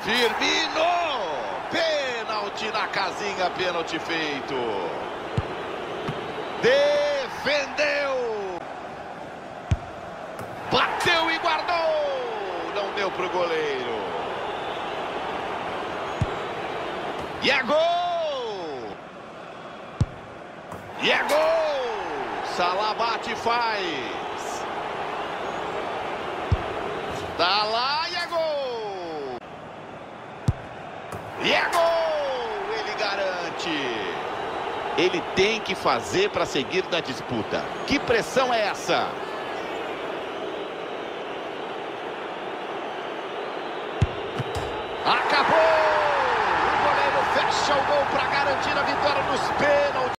Firmino! Pênalti na casinha, pênalti feito. Defendeu! Bateu e guardou! Não deu pro goleiro. E é gol! E é gol! Salah bate e faz. Tá lá e é gol! E é gol! Ele garante. Ele tem que fazer para seguir na disputa. Que pressão é essa? Acabou! O goleiro fecha o gol para garantir a vitória nos pênaltis.